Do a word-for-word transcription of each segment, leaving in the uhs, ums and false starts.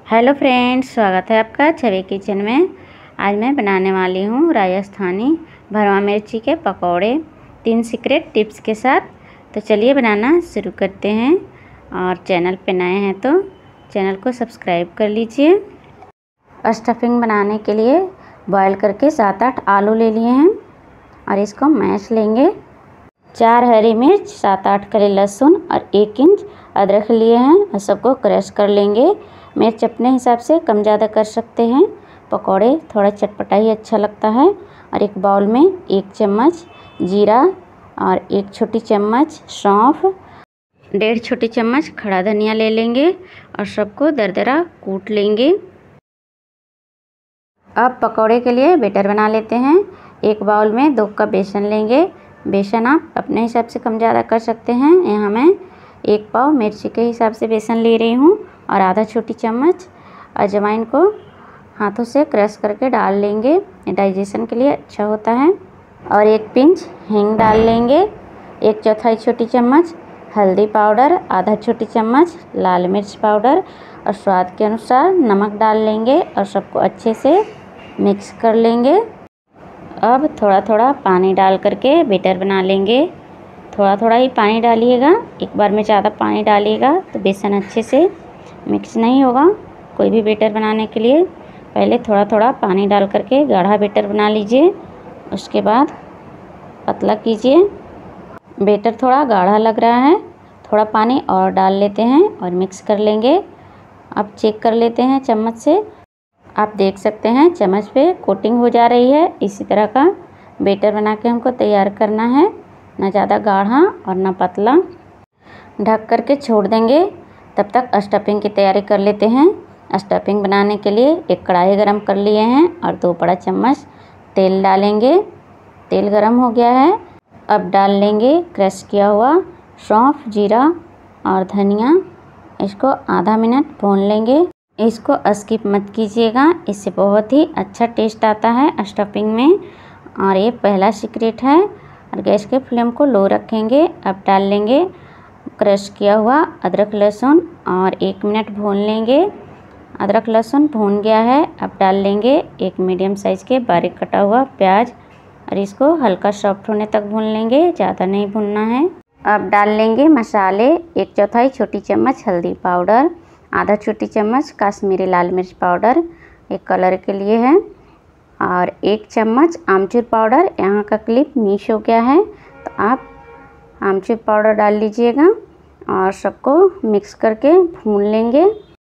Hello friends, स्वागत है आपका छवि किचन में। आज मैं बनाने वाली हूँ राजस्थानी भरवा मिर्ची के पकौड़े तीन सीक्रेट टिप्स के साथ। तो चलिए बनाना शुरू करते हैं। और चैनल पे नए हैं तो चैनल को सब्सक्राइब कर लीजिए। स्टफिंग बनाने के लिए बॉयल करके सात आठ आलू ले लिए हैं और इसको मैश लेंगे। चार हरी मिर्च, सात आठ कली लहसुन और एक इंच अदरक लिए हैं और सबको क्रश कर लेंगे। मिर्च अपने हिसाब से कम ज़्यादा कर सकते हैं। पकौड़े थोड़ा चटपटा ही अच्छा लगता है। और एक बाउल में एक चम्मच जीरा और एक छोटी चम्मच सौंफ, डेढ़ छोटी चम्मच खड़ा धनिया ले लेंगे और सबको दरदरा कूट लेंगे। अब पकौड़े के लिए बैटर बना लेते हैं। एक बाउल में दो कप बेसन लेंगे। बेसन आप अपने हिसाब से कम ज़्यादा कर सकते हैं। यहाँ मैं एक पाव मिर्ची के हिसाब से बेसन ले रही हूँ और आधा छोटी चम्मच अजवाइन को हाथों से क्रश करके डाल लेंगे। डाइजेशन के लिए अच्छा होता है। और एक पिंच हींग डाल लेंगे। एक चौथाई छोटी चम्मच हल्दी पाउडर, आधा छोटी चम्मच लाल मिर्च पाउडर और स्वाद के अनुसार नमक डाल लेंगे और सबको अच्छे से मिक्स कर लेंगे। अब थोड़ा थोड़ा पानी डाल करके बैटर बना लेंगे। थोड़ा थोड़ा ही पानी डालिएगा, एक बार में ज़्यादा पानी डालिएगा तो बेसन अच्छे से मिक्स नहीं होगा। कोई भी बैटर बनाने के लिए पहले थोड़ा थोड़ा पानी डाल करके गाढ़ा बैटर बना लीजिए, उसके बाद पतला कीजिए। बैटर थोड़ा गाढ़ा लग रहा है, थोड़ा पानी और डाल लेते हैं और मिक्स कर लेंगे। अब चेक कर लेते हैं चम्मच से। आप देख सकते हैं चम्मच पे कोटिंग हो जा रही है। इसी तरह का बैटर बना के हमको तैयार करना है, ना ज़्यादा गाढ़ा और ना पतला। ढक करके छोड़ देंगे। तब तक स्टफिंग की तैयारी कर लेते हैं। स्टफिंग बनाने के लिए एक कढ़ाई गरम कर लिए हैं और दो बड़ा चम्मच तेल डालेंगे। तेल गरम हो गया है। अब डाल लेंगे क्रश किया हुआ सौंफ, जीरा और धनिया। इसको आधा मिनट भून लेंगे। इसको स्किप मत कीजिएगा, इससे बहुत ही अच्छा टेस्ट आता है स्टफिंग में और ये पहला सीक्रेट है। और गैस के फ्लेम को लो रखेंगे। अब डाल लेंगे क्रश किया हुआ अदरक लहसुन और एक मिनट भून लेंगे। अदरक लहसुन भून गया है। अब डाल लेंगे एक मीडियम साइज़ के बारीक कटा हुआ प्याज और इसको हल्का सॉफ्ट होने तक भून लेंगे, ज़्यादा नहीं भूनना है। अब डाल लेंगे मसाले। एक चौथाई छोटी चम्मच हल्दी पाउडर, आधा छोटी चम्मच काश्मीरी लाल मिर्च पाउडर एक कलर के लिए है और एक चम्मच आमचूर पाउडर। यहाँ का क्लिप मिस हो गया है तो आप आमचूर पाउडर डाल लीजिएगा और सबको मिक्स करके भून लेंगे।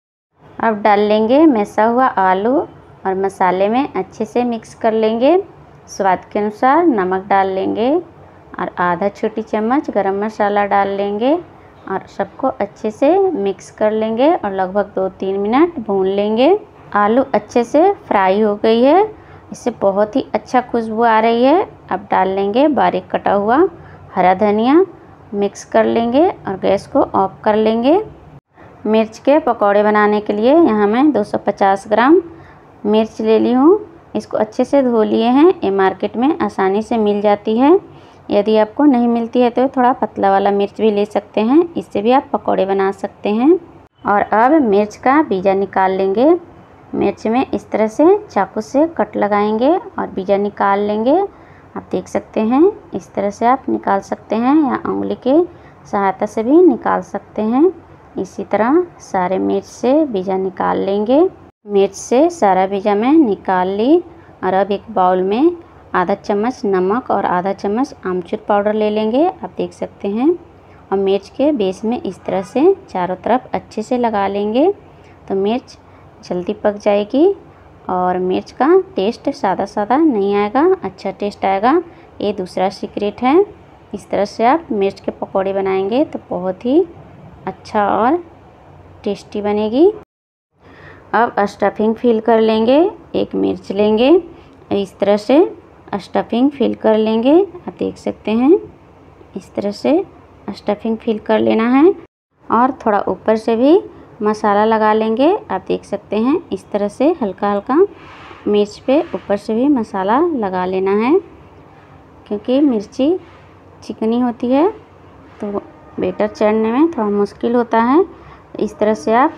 अब डाल लेंगे मैसा हुआ आलू और मसाले में अच्छे से मिक्स कर लेंगे। स्वाद के अनुसार नमक डाल लेंगे और आधा छोटी चम्मच गरम मसाला डाल लेंगे और सबको अच्छे से मिक्स कर लेंगे और लगभग दो तीन मिनट भून लेंगे। आलू अच्छे से फ्राई हो गई है, इससे बहुत ही अच्छा खुशबू आ रही है। अब डाल लेंगे बारीक कटा हुआ हरा धनिया, मिक्स कर लेंगे और गैस को ऑफ कर लेंगे। मिर्च के पकौड़े बनाने के लिए यहाँ मैं दो सौ पचास ग्राम मिर्च ले ली हूँ। इसको अच्छे से धो लिए हैं। ये मार्केट में आसानी से मिल जाती है। यदि आपको नहीं मिलती है तो थोड़ा पतला वाला मिर्च भी ले सकते हैं, इससे भी आप पकौड़े बना सकते हैं। और अब मिर्च का बीजा निकाल लेंगे। मिर्च में इस तरह से चाकू से कट लगाएंगे और बीजा निकाल लेंगे। आप देख सकते हैं इस तरह से आप निकाल सकते हैं या उंगली के सहायता से भी निकाल सकते हैं। इसी तरह सारे मिर्च से बीजा निकाल लेंगे। मिर्च से सारा बीजा मैं निकाल ली। और अब एक बाउल में आधा चम्मच नमक और आधा चम्मच आमचूर पाउडर ले लेंगे। आप देख सकते हैं और मिर्च के बेस में इस तरह से चारों तरफ अच्छे से लगा लेंगे तो मिर्च जल्दी पक जाएगी और मिर्च का टेस्ट सादा सादा नहीं आएगा, अच्छा टेस्ट आएगा। ये दूसरा सीक्रेट है। इस तरह से आप मिर्च के पकौड़े बनाएंगे तो बहुत ही अच्छा और टेस्टी बनेगी। अब स्टफिंग फिल कर लेंगे। एक मिर्च लेंगे, इस तरह से स्टफिंग फिल कर लेंगे। आप देख सकते हैं इस तरह से स्टफिंग फिल कर लेना है और थोड़ा ऊपर से भी मसाला लगा लेंगे। आप देख सकते हैं इस तरह से हल्का हल्का मिर्च पे ऊपर से भी मसाला लगा लेना है, क्योंकि मिर्ची चिकनी होती है तो बैटर चढ़ने में थोड़ा मुश्किल होता है। इस तरह से आप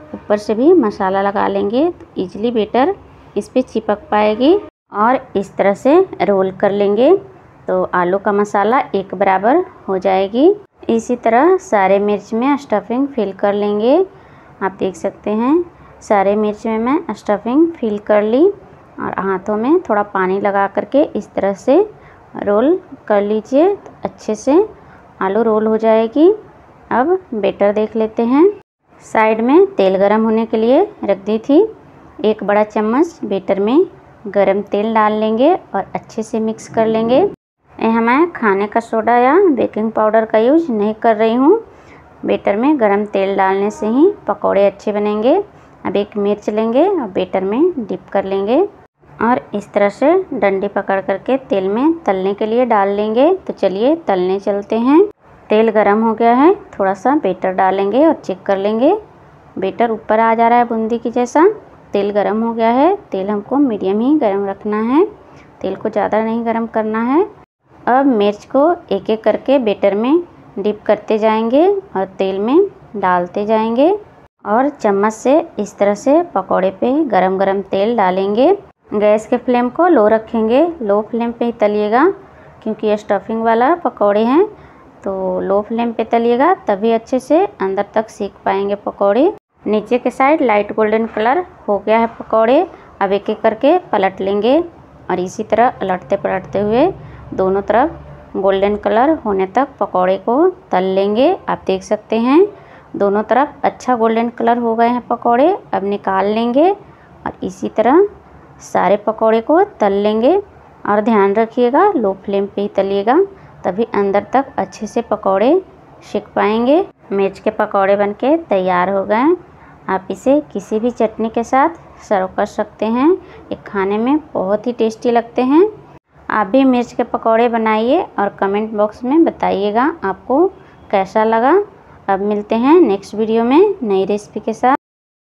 ऊपर से भी मसाला लगा लेंगे तो ईजिली बैटर इस पे चिपक पाएगी। और इस तरह से रोल कर लेंगे तो आलू का मसाला एक बराबर हो जाएगी। इसी तरह सारे मिर्च में स्टफिंग फिल कर लेंगे। आप देख सकते हैं सारे मिर्च में मैं स्टफिंग फिल कर ली और हाथों में थोड़ा पानी लगा करके इस तरह से रोल कर लीजिए तो अच्छे से आलू रोल हो जाएगी। अब बैटर देख लेते हैं। साइड में तेल गरम होने के लिए रख दी थी। एक बड़ा चम्मच बैटर में गरम तेल डाल लेंगे और अच्छे से मिक्स कर लेंगे। यहाँ मैं खाने का सोडा या बेकिंग पाउडर का यूज नहीं कर रही हूँ। बैटर में गरम तेल डालने से ही पकौड़े अच्छे बनेंगे। अब एक मिर्च लेंगे और बैटर में डिप कर लेंगे और इस तरह से डंडी पकड़ करके तेल में तलने के लिए डाल लेंगे। तो चलिए तलने चलते हैं। तेल गरम हो गया है, थोड़ा सा बैटर डालेंगे और चेक कर लेंगे। बैटर ऊपर आ जा रहा है बूंदी की जैसा। तेल गरम हो गया है। तेल हमको मीडियम ही गरम रखना है, तेल को ज़्यादा नहीं गरम करना है। अब मिर्च को एक एक करके बैटर में डिप करते जाएंगे और तेल में डालते जाएंगे और चम्मच से इस तरह से पकौड़े पे गरम गरम तेल डालेंगे। गैस के फ्लेम को लो रखेंगे, लो फ्लेम पे ही तलिएगा क्योंकि ये स्टफिंग वाला पकौड़े हैं तो लो फ्लेम पे तलिएगा तभी अच्छे से अंदर तक सीख पाएंगे पकौड़े। नीचे के साइड लाइट गोल्डन कलर हो गया है पकौड़े। अब एक एक करके पलट लेंगे और इसी तरह उलटते पलटते हुए दोनों तरफ गोल्डन कलर होने तक पकौड़े को तल लेंगे। आप देख सकते हैं दोनों तरफ अच्छा गोल्डन कलर हो गए हैं पकौड़े। अब निकाल लेंगे और इसी तरह सारे पकौड़े को तल लेंगे और ध्यान रखिएगा लो फ्लेम पे ही तलिएगा तभी अंदर तक अच्छे से पकौड़े सिक पाएंगे। मिर्च के पकौड़े बनके तैयार हो गए। आप इसे किसी भी चटनी के साथ सर्व कर सकते हैं। ये खाने में बहुत ही टेस्टी लगते हैं। आप भी मिर्च के पकौड़े बनाइए और कमेंट बॉक्स में बताइएगा आपको कैसा लगा। अब मिलते हैं नेक्स्ट वीडियो में नई रेसिपी के साथ।